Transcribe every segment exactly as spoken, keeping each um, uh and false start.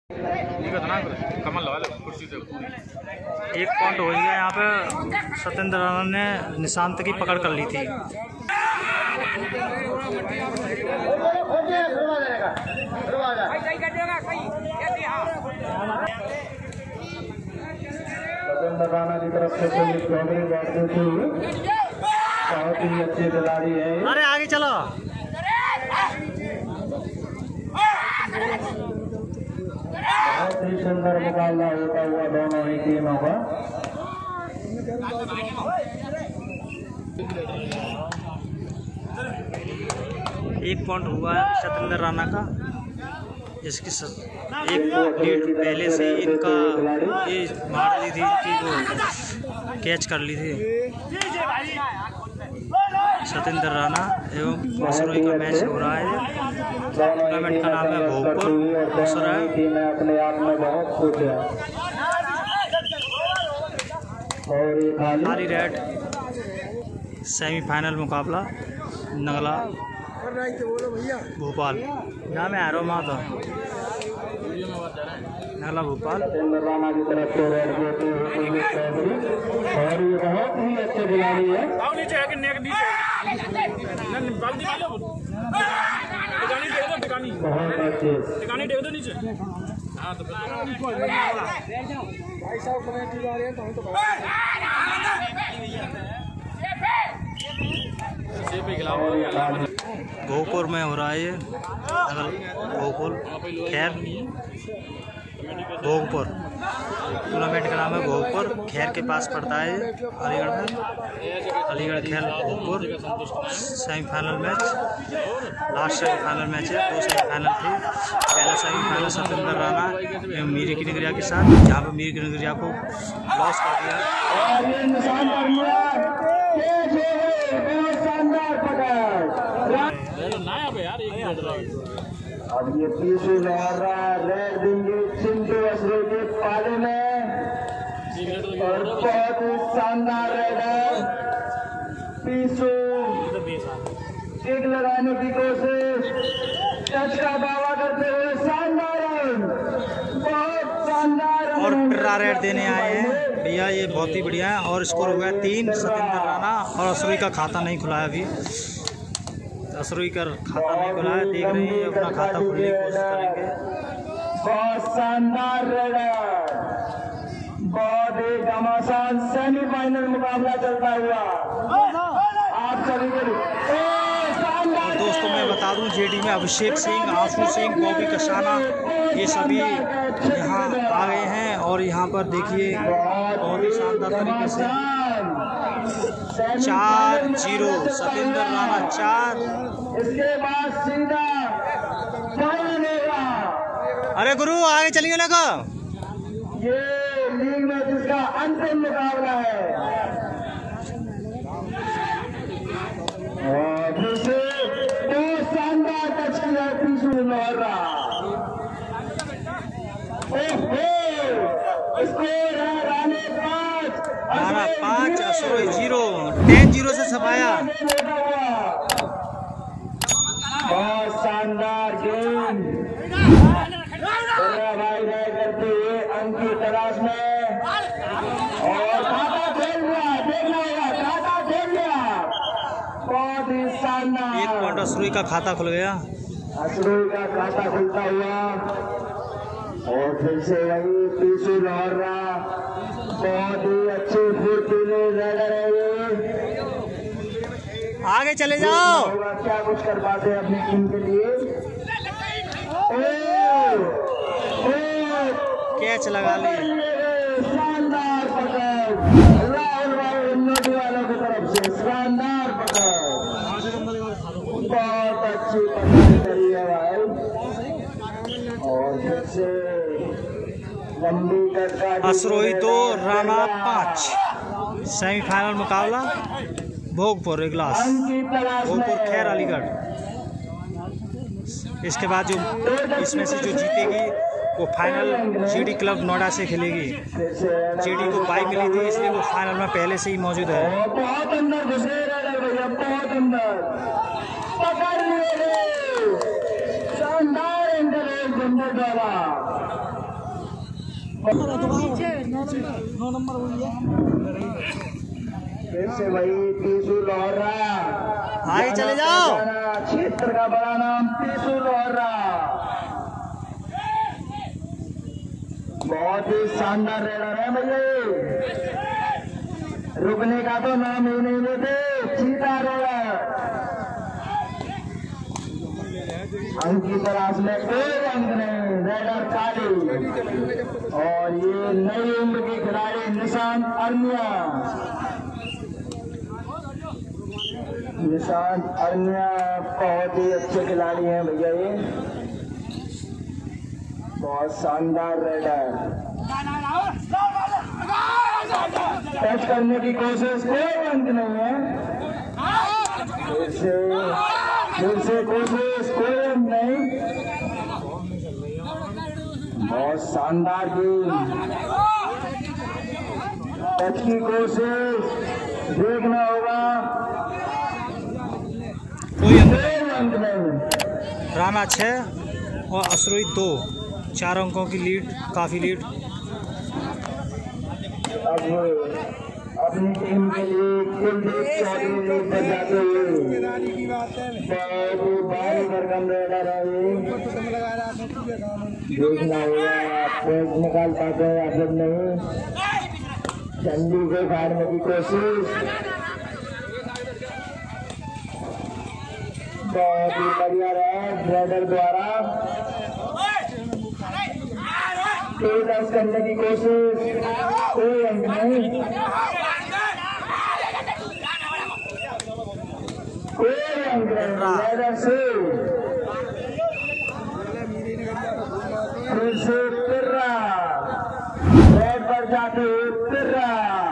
एक पॉइंट हो गया यहाँ पे। सत्येंद्र राणा ने निशांत की पकड़ कर ली थी। सत्येंद्र राणा की तरफ से बहुत ही अच्छे खिलाड़ी है। अरे आगे चलो। बहुत ही सुंदर मुकाबला होता हुआ दोनों ही टीमों का। एक पॉइंट हुआ है सत्येंद्र राणा का, जिसकी एक डेढ़ पहले से इनका ये मार ली थी कि वो कैच कर ली थी। सत्येंद्र राणा एवं असरोही का मैच हो रहा है। टूर्नामेंट का नाम है भोगपुर दूसरा है। अपने आप में बहुत खुश है। और खाली रेड सेमीफाइनल मुकाबला नगला भोपाल। यहाँ मैं आ रहा हूँ माँ तो नगला भोपाल। राणा की तरफ से रेड और ये बहुत ही अच्छे खिलाड़ी है। बहुत अच्छे भोगपुर में हो रहा है ये। भोगपुर खैर भोगपुर टूर्नामेंट का नाम है भोगपुर। खैर के पास पड़ता है अलीगढ़ में। Aligarh Khair Bhogpur semifinal match, last semifinal match है। दो सेमीफाइनल थे। पहला सेमीफाइनल सत्येंद्र राणा एवं मीर की नगरिया के साथ, जहाँ पर मीर की नगरिया को लॉस कर दिया। अब ये पीछे रेड देंगे चिंटू असरे के पाले में और बहुत ही शानदार रेड है। पीछू किक लगाने की कोशिश, टच का दावा करते हुए शानदार बहुत शानदार और ट्रा रेड देने आए हैं भैया, ये बहुत ही बढ़िया है। और स्कोर हो गया तीन। सत्येंद्र राणा और असरोही का खाता नहीं खुला है अभी। असरोही का खाता नहीं खुला है, देख रहे हैं अपना खाता खोलने की कोशिश करेंगे। बहुत शानदार रेड, बहुत ही घमासान सेमीफाइनल मुकाबला चलता हुआ आप सभी के लिए। दोस्तों मैं बता दूं जेडी में अभिषेक सिंह, आशु सिंह, बॉबी कसाना ये सभी यहाँ आ गए हैं। और यहाँ पर देखिए बहुत ही शानदार तरीके से चार जीरो सत्येंद्र राणा चार। इसके बाद सीधा अरे गुरु आगे चलिए ना का। ये लीग में जिसका अंतिम मुकाबला है। और दूसरे बहुत शानदार टच किया पीछू लोहरा। स्कोर है राणे पाँच राणा पाँच असरोही जीरो। टेन जीरो से छपाया। बहुत शानदार गेम भाई भाई करते हुए अंक की तलाश में। और खाता खेल लिया, देखना होगा खाता खेल लिया। बहुत ही शानदार एक पॉइंट असरोही का खाता खुल गया। असरोही का खाता खुलता हुआ और फिर से वही पीछू लोहरा। बहुत ही अच्छी फुर्तीले रेडर है ये। आगे चले जाओ। क्या कुछ कर पाते हैं अपनी टीम के लिए। कैच लगा ली। शानदार पकड़ राहुल भाई उन्नति वालों की तरफ से शानदार पकड़। बहुत अच्छी पकड़ करी है भाई। और फिर से लंबी कटका। असरोही दो राणा पाँच। सेमीफाइनल मुकाबला भोगपुर इगलास भोगपुर खैर अलीगढ़। इसके बाद जो इसमें से जो जीतेगी वो फाइनल जीडी क्लब नोएडा से खेलेगी। जीडी को बाई मिली थी इसलिए वो फाइनल में पहले से ही मौजूद है। बहुत अंदर घुसे भैया, बहुत अंदर पकड़ लिए। शानदार इंटरनेट डाला। फिर से वही पीसू लोहरा, आगे चले जाओ। क्षेत्र का बड़ा नाम पीसू लोहरा, बहुत ही शानदार रेडर है भैया। रुकने का तो नाम ही नहीं लेते, चीता रेडर। अंक की तलाश में कोई अंक नहीं, रेडर काली। और ये नई उम्र की खिलाड़ी निशांत अरनिया, निशांत अरनिया बहुत ही अच्छे खिलाड़ी हैं भैया। ये बहुत शानदार रेडर, टच करने की कोशिश, कोई अंक नहीं है। फिर से फिर से कोशिश, कोई अंक नहीं। बहुत शानदार गेम, टच की कोशिश, देखना होगा, कोई अंक नहीं। राना छः और असरोई दो, चार अंकों की लीड, काफ़ी लीड। अब अपनी टीम के लिए कुलदीप चौधरी बजाते हुए भारी भरकम रेडर है। देखना होगा पॉइंट निकाल पाते हैं या फिर नहीं। चंडी को फाड़ने की कोशिश, बहुत ही बढ़िया रहा रेडर द्वारा। टच करने की कोशिश, कोई अंक नहीं, कोई अंक नहीं। रेडर से फिर से तिर्रा, रेड पर जाते हुए तिर्रा,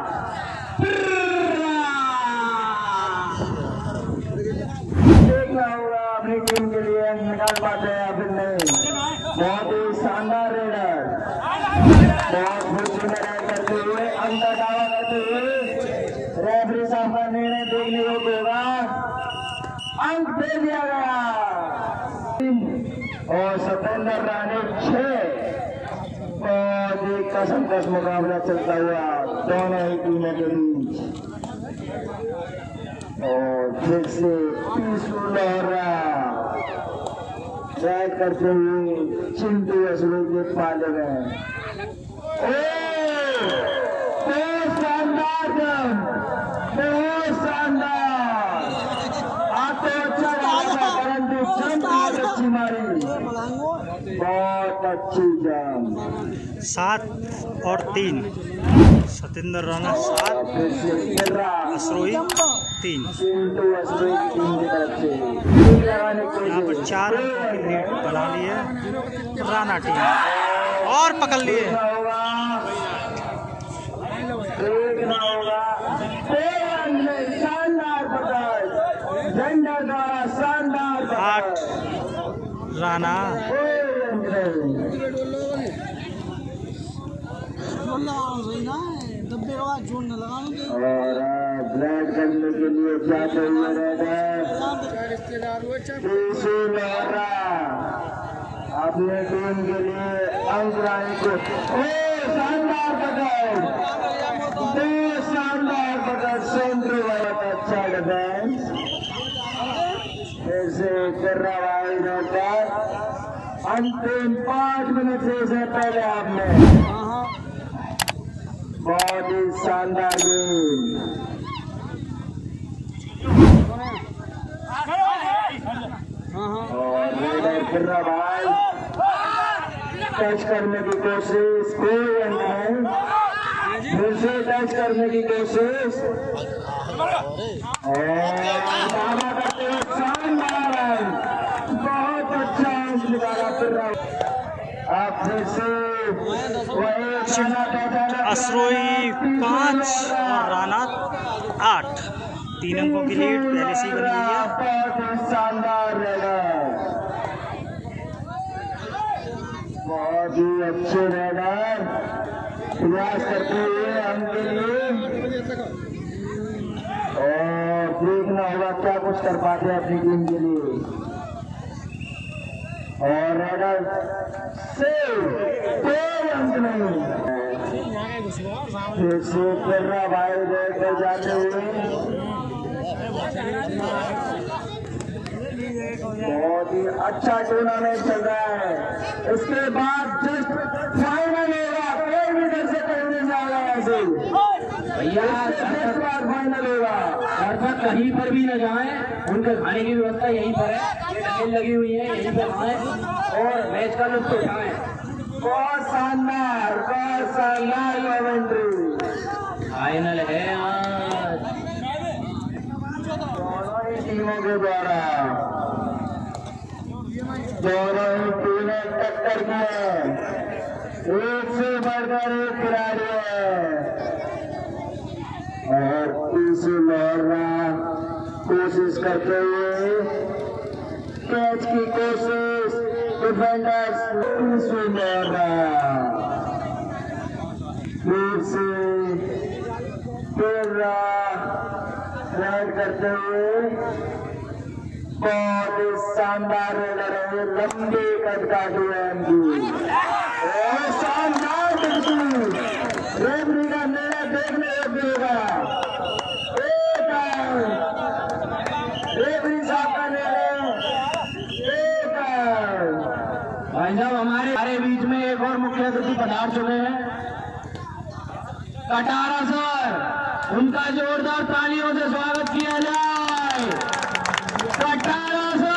देखना होगा अपनी टीम के लिए अंक निकाल पाते हैं या फिर नहीं। बहुत ही शानदार रेडर, बहुत खुशी में राइड करते हुए, अंक का दावा करते हुए रेफरी साहब का निर्णय देखने योग्य होगा। अंक दे दिया गया और सतेंद्र राणे छह। बहुत ही कसमकस मुकाबला चलता हुआ दोनों ही टीमों के बीच। और फिर से पीसू लोहरा राइड करते हुए चिंटू असरू के पाले में। बहुत शानदार जम, बहुत शानदार। आपको अच्छा लगा परंतु जम बहुत अच्छी मारी, बहुत अच्छी जम। सात और तीन, सतेंद्र राणा सात, असरोई तीन। चिंटू असरू की टीम की तरफ से यहाँ पर चार अंकों की लीड बना ली है राणा टीम, और पकड़ लिए। देखना होगा, शानदार पकड़, झंडा द्वारा शानदार आठ राणा, और ब्लैक करने के लिए जाते हुए पीसू लोहरा अपने टीम के लिए अंक लाने को। शानदार पकड़, दो शानदार पकड़, सेंट्रो वाला अच्छा डिफेंस। फिर से कर रहा है नोटर, अंतिम पांच मिनट से पहले आपने बहुत ही शानदार गेम। और रेडर फिर रहा भाई, टच करने की कोशिश, कोई अंक नहीं। फिर से टच करने की कोशिश और दावा करते हुए शानदार अंक, बहुत अच्छा अंक निकाला फिर रहा। आप फिर से असरोई पाँच और राणा आठ, तीन अंकों की लीड पहले से ही बनी हुई है। बहुत ही शानदार रेडर, बहुत ही अच्छे रेडर प्रयास करते हुए अंक के लिए। और देखना होगा क्या कुछ कर पाते हैं अपनी टीम के लिए। और रेडर से कोई अंक नहीं। फिर से कर्रा भाई देखते जाते हुए बहुत ही अच्छा टूर्नामेंट चल रहा है। इसके बाद जस्ट फाइनल होगा, कोई भी इधर से कहीं नहीं जाएगा ऐसे भैया, इसके बाद फाइनल होगा। अर्थात कहीं पर भी न जाएं, उनके खाने की व्यवस्था यहीं पर है, टेबल लगी हुई है, यहीं पर खाएं और मैच का लुत्फ उठाएं। बहुत शानदार, बहुत शानदार कमेंट्री। फाइनल है आज दोनों ही टीमों के द्वारा, दोनों ही टीमें टक्कर की है, एक से बढ़कर एक खिलाड़ी है और पीछे लौटना कोशिश करते हुए कैच की कोशिश डिफेंडर्स पीछे लौटना फिर से राइड करते हुए बहुत ही शानदार रेडर है, लंबी कद काटी है इनकी और शानदार रेफरी का निर्णय देखने योग्य होगा। एक रेफरी साहब का निर्णय एक। भाई साहब हमारे हमारे बीच में एक और मुख्य अतिथि पधार चुके हैं, कटारा सर, उनका जोरदार तालियों से स्वागत किया जाए। कटारा सर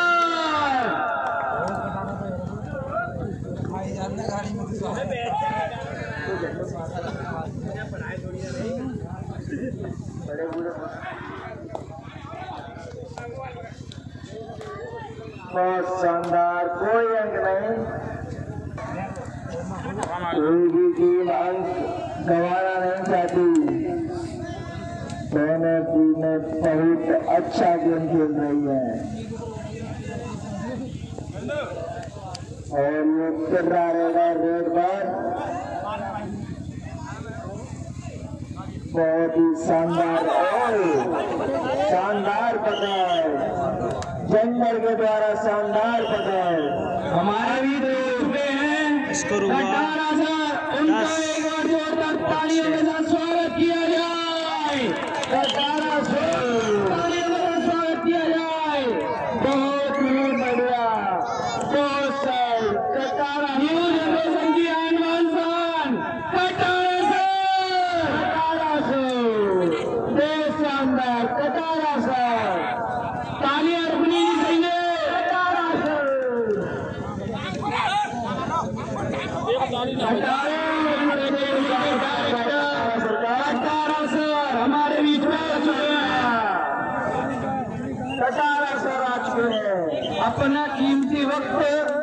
बहुत शानदार, कोई अंक नहीं, कोई भी टीम अंक गंवाना नहीं चाहती। दोनों टीमें बहुत अच्छा गेम खेल रही है और ये कर्रा रहेगा रेड पर। बहुत ही शानदार और शानदार पकड़, जंगल के द्वारा शानदार पकड़ हमारे भी देश में हैं। स्कोर हुआ कटारा सर, उनका एक बार जोरदार तालियों के साथ स्वागत किया जाए। कटारा से तालियों के साथ स्वागत किया जाए। बहुत ही बढ़िया, बहुत सही कटारा, न्यू जनरेशन की आनवान शान कटारा सर। कटारा से बहुत शानदार, कटारा से तालियां रुकनी नहीं चाहिए। कटारा से कटारा सर हमारे बीच में आ चुके हैं। कटारा सर आ चुके हैं। अपना कीमती वक्त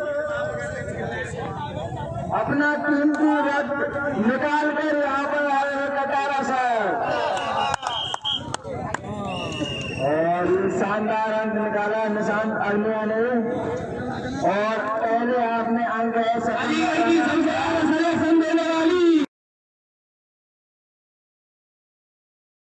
अपना कीमती वक्त निकाल कर यहाँ पर आए हैं कटारा सर और ये शानदार अंक निकाला निशांत अग्निया